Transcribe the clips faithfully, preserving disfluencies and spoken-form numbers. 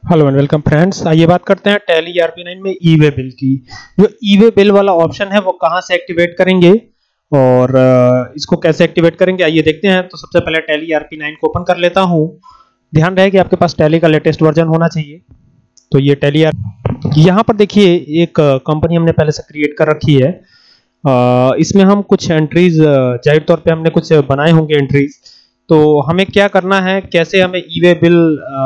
Hello and welcome friends. आइए बात करते हैं Tally E R P nine में ई वे बिल की। जो ई वे बिल वाला ऑप्शन है वो कहां से एक्टिवेट करेंगे और इसको कैसे एक्टिवेट करेंगे, आइए देखते हैं। तो सबसे पहले Tally E R P nine को ओपन कर लेता हूं। ध्यान रहे कि आपके पास टैली का लेटेस्ट वर्जन होना चाहिए। तो ये टैली यहाँ पर देखिए एक कंपनी हमने पहले से क्रिएट कर रखी है। इसमें हम कुछ एंट्रीज जाहिर तौर पे हमने कुछ बनाए होंगे एंट्रीज। तो हमें क्या करना है, कैसे हमें ई वे बिल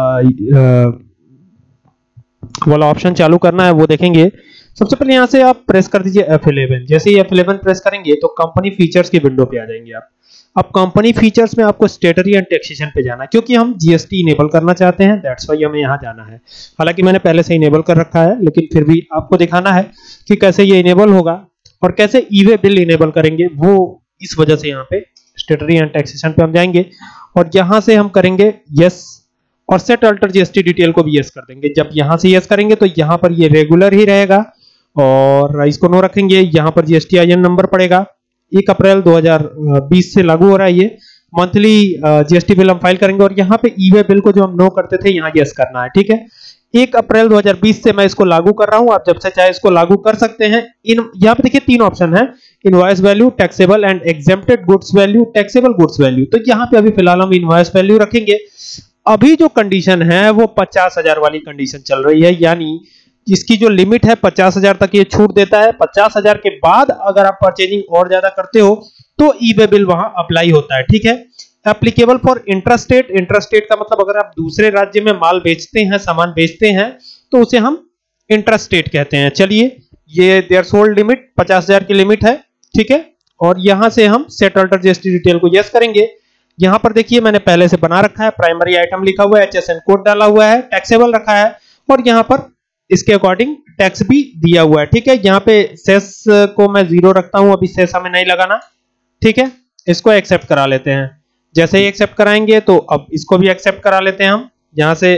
वाला ऑप्शन चालू करना है वो देखेंगे। सबसे पहले यहाँ से आप प्रेस कर दीजिए एफ इलेवन। जैसे ही एफ इलेवन प्रेस करेंगे तो कंपनी फीचर्स की विंडो पे आ जाएंगे आप। अब कंपनी फीचर्स में आपको स्टेटरी एंड टैक्सेशन पे जाना है, क्योंकि हम जीएसटी इनेबल करना चाहते हैं। दैट्स व्हाई हमें यहाँ जाना है। हालांकि मैंने पहले से इनेबल कर रखा है, लेकिन फिर भी आपको दिखाना है कि कैसे ये इनेबल होगा और कैसे ई वे बिल इनेबल करेंगे। वो इस वजह से यहाँ पे स्टेटरी एंड टैक्सेशन पे हम जाएंगे और यहाँ से हम करेंगे यस और सेट अल्टर जीएसटी डिटेल को भी यस कर देंगे। जब यहां से यस करेंगे तो यहां पर ये रेगुलर ही रहेगा और इसको नो रखेंगे। यहां पर जीएसटी आईएन नंबर पड़ेगा। एक अप्रैल दो हज़ार बीस से लागू हो रहा है ये मंथली जीएसटी बिल हम फाइल करेंगे और यहाँ पे ई वे बिल को जो हम नो करते थे यहाँ यस करना है। ठीक है, एक अप्रैल दो हज़ार बीस से मैं इसको लागू कर रहा हूं। आप जब से चाहे इसको लागू कर सकते हैं। इन यहाँ पे देखिए तीन ऑप्शन है, invoice value, taxable and exempted goods value, taxable goods value. तो यहाँ पे अभी फिलहाल हम इनवॉइस वैल्यू रखेंगे। अभी जो कंडीशन है वो पचास हजार वाली कंडीशन चल रही है, यानी इसकी जो लिमिट है पचास हजार तक ये छूट देता है। पचास हजार के बाद अगर आप परचेजिंग और ज्यादा करते हो तो ई वे बिल वहां अप्लाई होता है। ठीक है, एप्लीकेबल फॉर इंट्रास्टेट। इंट्रास्टेट का मतलब अगर आप दूसरे राज्य में माल बेचते हैं, सामान बेचते हैं, तो उसे हम इंट्रास्टेट कहते हैं। चलिए, ये देयर सोल्ड लिमिट पचास हजार की लिमिट है। ठीक है, और यहां से हम सेट अल्टर जीएसटी डिटेल को यस करेंगे। यहां पर देखिए मैंने पहले से बना रखा है, प्राइमरी आइटम लिखा हुआ है, एचएसएन कोड डाला हुआ है, टैक्सेबल रखा है और यहां पर इसके अकॉर्डिंग टैक्स भी दिया हुआ है। ठीक है, यहां पे सेस को मैं जीरो रखता हूं, अभी सेस हमें नहीं लगाना। ठीक है, इसको एक्सेप्ट करा लेते हैं। जैसे ही एक्सेप्ट कराएंगे तो अब इसको भी एक्सेप्ट करा लेते हैं हम। यहां से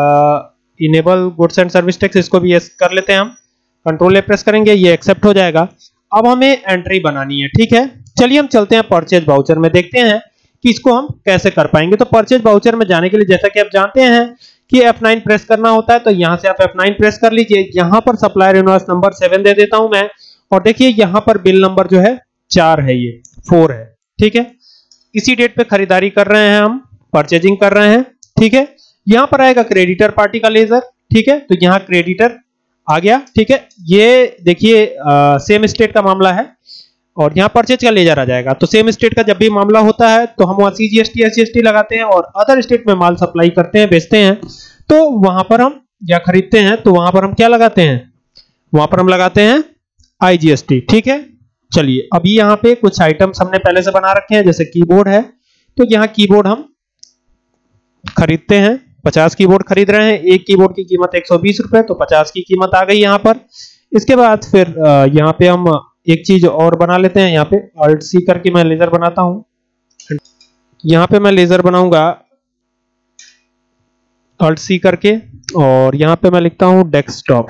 enable goods and service tax, इसको भी यस कर लेते हैं हम। कंट्रोल ए प्रेस करेंगे, ये एक्सेप्ट हो जाएगा। अब हमें एंट्री बनानी है। ठीक है, चलिए हम चलते हैं परचेज वाउचर में, देखते हैं कि इसको हम कैसे कर पाएंगे। तो परचेज वाउचर में जाने के लिए जैसा कि आप जानते हैं कि एफ नाइन प्रेस करना होता है, तो यहां से आप एफ नाइन प्रेस कर लीजिए। यहां पर सप्लायर इनवॉइस नंबर सेवन दे देता हूं मैं और देखिए यहां पर बिल नंबर जो है चार है, ये फोर है। ठीक है, इसी डेट पे खरीदारी कर रहे हैं हम, परचेजिंग कर रहे हैं। ठीक है, यहां पर आएगा क्रेडिटर पार्टी का लेजर। ठीक है, तो यहां क्रेडिटर आ गया। ठीक है, ये देखिए सेम स्टेट का मामला है और यहाँ परचेज का लेजर आ जाएगा। तो सेम स्टेट का जब भी मामला होता है तो हम वहां सीजीएसटी एसजीएसटी लगाते हैं और अदर स्टेट में माल सप्लाई करते हैं, बेचते हैं, तो वहां पर हम या खरीदते हैं तो वहां पर हम क्या लगाते हैं, वहां पर हम लगाते हैं आईजीएसटी। ठीक है, चलिए अभी यहाँ पे कुछ आइटम्स हमने पहले से बना रखे हैं, जैसे कीबोर्ड है, तो यहाँ कीबोर्ड हम खरीदते हैं। पचास कीबोर्ड खरीद रहे हैं, एक कीबोर्ड की कीमत एक सौ बीस रुपए, तो पचास की कीमत आ गई यहाँ पर। इसके बाद फिर यहाँ पे हम एक चीज और बना लेते हैं। यहाँ पे अल्ट सी करके मैं लेजर बनाता हूं। यहाँ पे मैं लेजर बनाऊंगा अल्ट सी करके और यहाँ पे मैं लिखता हूं डेस्कटॉप।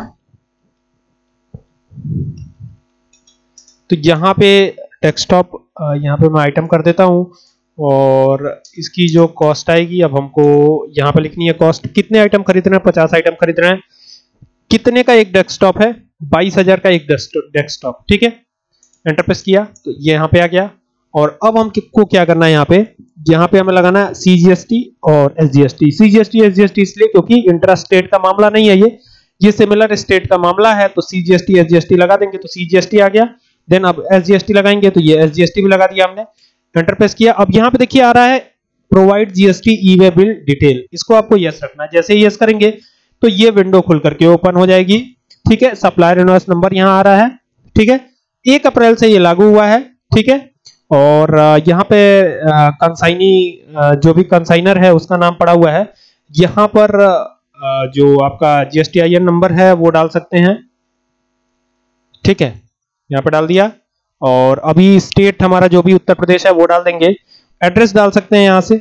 तो यहाँ पे डेस्कटॉप, यहाँ पे मैं आइटम कर देता हूं और इसकी जो कॉस्ट आएगी, अब हमको यहाँ पे लिखनी है कॉस्ट। कितने आइटम खरीद रहे हैं, पचास आइटम खरीद रहे हैं। कितने का एक डेस्कटॉप है, बाईस हजार का एक डेस्कटॉप। ठीक है, एंटर प्रेस किया तो ये यहाँ पे आ गया। और अब हमको क्या करना है, यहाँ पे यहाँ पे हमें लगाना है सीजीएसटी और एसजीएसटी। सीजीएसटी एसजीएसटी इसलिए क्योंकि इंट्रा स्टेट का मामला नहीं है, ये ये सिमिलर स्टेट का मामला है। तो सीजीएसटी एसजीएसटी लगा देंगे तो सीजीएसटी आ गया। देन अब एसजीएसटी लगाएंगे तो ये एसजीएसटी भी लगा दिया हमने। एंटर प्रेस किया। अब यहाँ पे देखिए आ रहा है provide GST E way bill detail, इसको आपको यस रखना है। जैसे ही यस करेंगे तो ये विंडो खुल करके ओपन हो जाएगी। ठीक है, सप्लायर इनवॉइस नंबर यहाँ आ रहा है। ठीक है, एक अप्रैल से ये लागू हुआ है। ठीक है, और यहाँ पे कंसाइनी, जो भी कंसाइनर है उसका नाम पड़ा हुआ है। यहाँ पर जो आपका जीएसटी आईएन नंबर है वो डाल सकते हैं। ठीक है, यहाँ पे डाल दिया और अभी स्टेट हमारा जो भी उत्तर प्रदेश है वो डाल देंगे। एड्रेस डाल सकते हैं यहाँ से,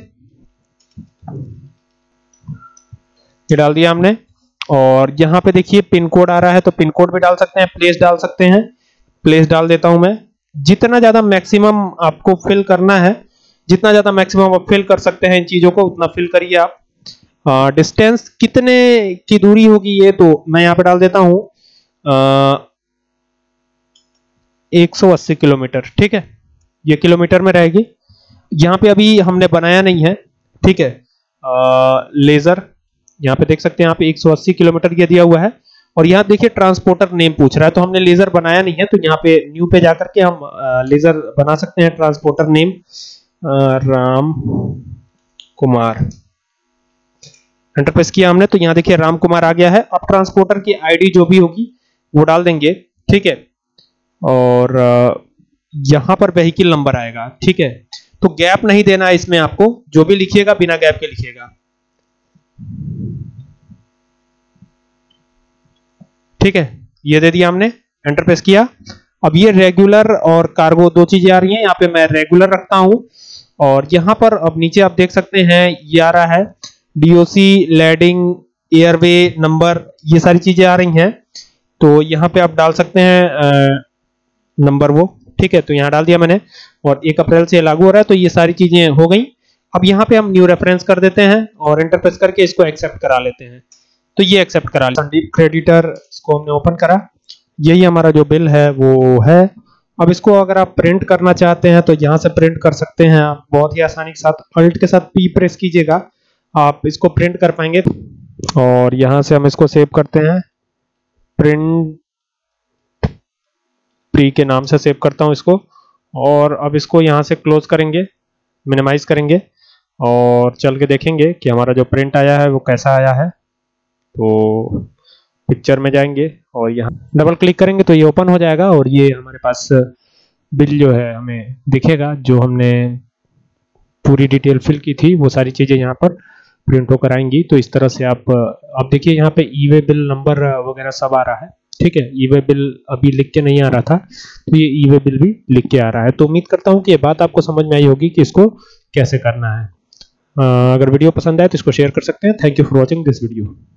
ये डाल दिया हमने। और यहाँ पे देखिए पिन कोड आ रहा है तो पिन कोड भी डाल सकते हैं, प्लेस डाल सकते हैं, प्लेस डाल देता हूं मैं। जितना ज्यादा मैक्सिमम आपको फिल करना है, जितना ज्यादा मैक्सिमम आप फिल कर सकते हैं इन चीजों को, उतना फिल करिए आप। डिस्टेंस कितने की दूरी होगी ये तो मैं यहाँ पे डाल देता हूं एक सौ अस्सी किलोमीटर। ठीक है, ये किलोमीटर में रहेगी। यहाँ पे अभी हमने बनाया नहीं है, ठीक है। आ, लेजर यहाँ पे देख सकते हैं, यहाँ पे एक सौ अस्सी किलोमीटर ये दिया हुआ है। और यहाँ देखिए ट्रांसपोर्टर नेम पूछ रहा है, तो हमने लेजर बनाया नहीं है, तो यहाँ पे न्यू पे जाकर के हम आ, लेजर बना सकते हैं। Transporter name Ram Kumar, enter press किया हमने, तो यहाँ देखिए राम कुमार आ गया है। अब ट्रांसपोर्टर की आईडी जो भी होगी वो डाल देंगे, ठीक है। और यहां पर व्हीकल नंबर आएगा, ठीक है। तो गैप नहीं देना है इसमें, आपको जो भी लिखिएगा बिना गैप के लिखिएगा, ठीक है। ये दे दिया हमने, एंटर प्रेस किया। अब ये रेगुलर और कार्गो दो चीजें आ रही हैं, यहाँ पे मैं रेगुलर रखता हूं। और यहां पर अब नीचे आप देख सकते हैं ये आ रहा है डीओसी, लैडिंग, एयरवे नंबर, ये सारी चीजें आ रही हैं। तो यहाँ पे आप डाल सकते हैं नंबर वो, ठीक है। तो यहाँ डाल दिया मैंने, और एक अप्रैल से लागू हो रहा है, तो ये सारी चीजें हो गई। अब यहाँ पे हम न्यू रेफरेंस कर देते हैं और एंटर प्रेस करके इसको एक्सेप्ट करा लेते हैं। तो ये एक्सेप्ट करा लिया। संदीप क्रेडिटर, इसको हमने ओपन करा, यही हमारा जो बिल है वो है। अब इसको अगर आप प्रिंट करना चाहते हैं तो यहाँ से प्रिंट कर सकते हैं आप, बहुत ही आसानी के साथ। अल्ट के साथ पी प्रेस कीजिएगा, आप इसको प्रिंट कर पाएंगे। और यहाँ से हम इसको सेव करते हैं, प्रिंट प्री के नाम से सेव करता हूं इसको। और अब इसको यहां से क्लोज करेंगे, मिनिमाइज करेंगे और चल के देखेंगे कि हमारा जो प्रिंट आया है वो कैसा आया है। तो पिक्चर में जाएंगे और यहाँ डबल क्लिक करेंगे तो ये ओपन हो जाएगा, और ये हमारे पास बिल जो है हमें दिखेगा, जो हमने पूरी डिटेल फिल की थी वो सारी चीजें यहाँ पर प्रिंट होकर आएंगी। तो इस तरह से आप आप देखिए यहाँ पे ई वे बिल नंबर वगैरह सब आ रहा है, ठीक है। ई वे बिल अभी लिख के नहीं आ रहा था, तो ये ई वे बिल भी लिख के आ रहा है। तो उम्मीद करता हूँ कि ये बात आपको समझ में आई होगी कि इसको कैसे करना है। अगर वीडियो पसंद आए तो इसको शेयर कर सकते हैं। Thank you for watching this video.